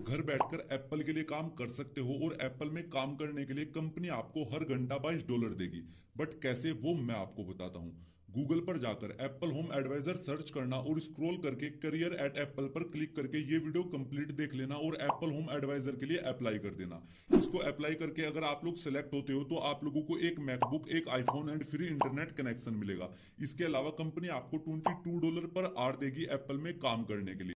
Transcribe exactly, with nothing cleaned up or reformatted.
घर बैठकर एप्पल के लिए काम कर सकते हो और एप्पल में काम करने के लिए कंपनी आपको हर घंटा बाईस डॉलर देगी। बट कैसे, वो मैं आपको बताता हूँ। गूगल पर जाकर एप्पल होम एडवाइजर सर्च करना और स्क्रॉल करके करियर एट एप्पल पर क्लिक करके ये वीडियो कंप्लीट देख लेना और एप्पल होम एडवाइजर के लिए अप्लाई कर देना। इसको अप्लाई करके अगर आप लोग सिलेक्ट होते हो तो आप लोगों को एक मैकबुक, एक iPhone and free internet connection मिलेगा। इसके अलावा कंपनी आपको twenty two dollar per hour देगी एप्पल में काम करने के लिए।